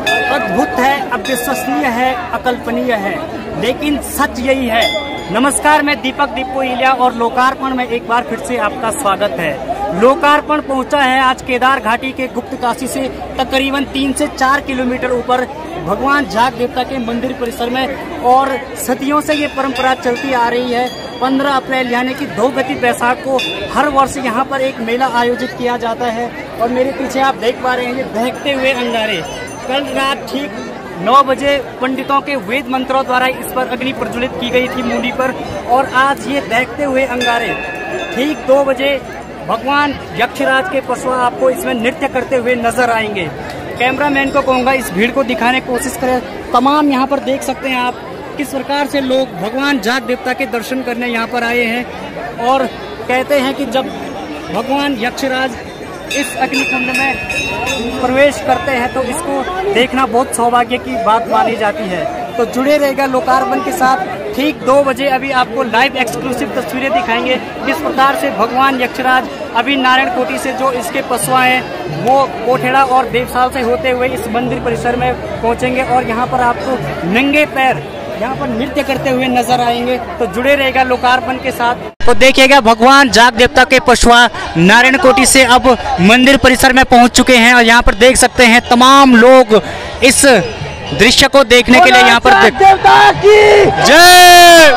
अद्भुत है, अविश्वसनीय है, अकल्पनीय है, लेकिन सच यही है। नमस्कार, मैं दीपक दीपोइलिया और लोकार्पण में एक बार फिर से आपका स्वागत है। लोकार्पण पहुंचा है आज केदार घाटी के गुप्त काशी से तकरीबन 3 से 4 किलोमीटर ऊपर भगवान जाग देवता के मंदिर परिसर में, और सदियों से ये परंपरा चलती आ रही है। 15 अप्रैल यानी कि 2 गति बैसाख को हर वर्ष यहाँ पर एक मेला आयोजित किया जाता है। और मेरे पीछे आप देख पा रहे हैं ये बहकते हुए अंगारे। कल रात ठीक 9 बजे पंडितों के वेद मंत्रों द्वारा इस पर अग्नि प्रज्वलित की गई थी मूली पर, और आज ये बहकते हुए अंगारे ठीक 2 बजे भगवान यक्षराज के पशु आपको इसमें नृत्य करते हुए नजर आएंगे। कैमरामैन को कहूँगा इस भीड़ को दिखाने की कोशिश करें। तमाम यहाँ पर देख सकते हैं आप किस प्रकार से लोग भगवान जाग देवता के दर्शन करने यहाँ पर आए हैं, और कहते हैं कि जब भगवान यक्षराज इस अग्निकुंड में प्रवेश करते हैं तो इसको देखना बहुत सौभाग्य की बात मानी जाती है। तो जुड़े रहेगा लोकार्पण के साथ। ठीक 2 बजे अभी आपको लाइव एक्सक्लूसिव तस्वीरें दिखाएंगे किस प्रकार से भगवान यक्षराज अभी नारायण कोटि से जो इसके पशुआ हैं वो कोठेड़ा और देवसाल से होते हुए इस मंदिर परिसर में पहुंचेंगे, और यहाँ पर आपको नंगे पैर यहाँ पर नृत्य करते हुए नजर आएंगे। तो जुड़े रहेगा लोकार्पण के साथ। तो देखिएगा भगवान जाग देवता के पशुआ नारायण कोटि से अब मंदिर परिसर में पहुंच चुके हैं, और यहाँ पर देख सकते हैं तमाम लोग इस दृश्य को देखने के लिए यहाँ पर जय।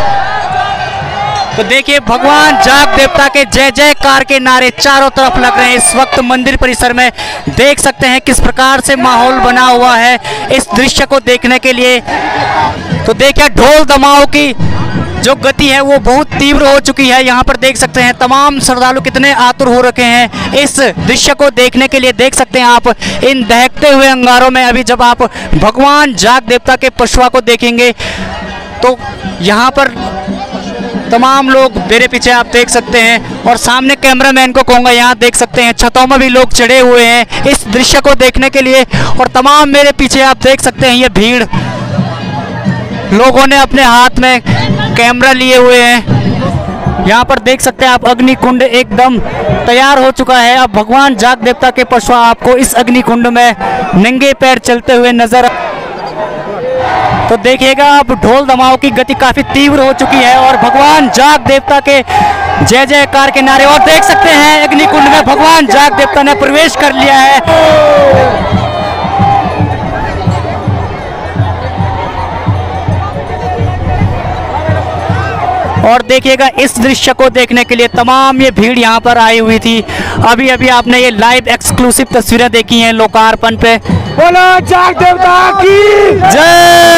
तो देखिए भगवान जाग देवता के जय जयकार के नारे चारों तरफ लग रहे हैं इस वक्त मंदिर परिसर में। देख सकते हैं किस प्रकार से माहौल बना हुआ है इस दृश्य को देखने के लिए। तो देखिए ढोल दमाओं की जो गति है वो बहुत तीव्र हो चुकी है। यहाँ पर देख सकते हैं तमाम श्रद्धालु कितने आतुर हो रखे हैं इस दृश्य को देखने के लिए। देख सकते हैं आप इन दहकते हुए अंगारों में अभी जब आप भगवान जाग देवता के पशुआ को देखेंगे तो यहाँ पर तमाम लोग मेरे पीछे आप देख सकते हैं, और सामने कैमरामैन को कहूँगा यहाँ देख सकते हैं छतों में भी लोग चढ़े हुए हैं इस दृश्य को देखने के लिए। और तमाम मेरे पीछे आप देख सकते हैं ये भीड़, लोगों ने अपने हाथ में कैमरा लिए हुए हैं। यहाँ पर देख सकते हैं आप अग्निकुंड एकदम तैयार हो चुका है। अब भगवान जाग देवता के पशु आपको इस अग्निकुंड में नंगे पैर चलते हुए नजर। तो देखिएगा अब ढोल दमाओं की गति काफी तीव्र हो चुकी है, और भगवान जाग देवता के जय जयकार के नारे। और देख सकते हैं अग्निकुंड में भगवान जाग देवता ने प्रवेश कर लिया है। और देखिएगा इस दृश्य को देखने के लिए तमाम ये भीड़ यहाँ पर आई हुई थी। अभी अभी आपने ये लाइव एक्सक्लूसिव तस्वीरें देखी हैं लोकार्पण पे। बोलो जाग देवता की जय।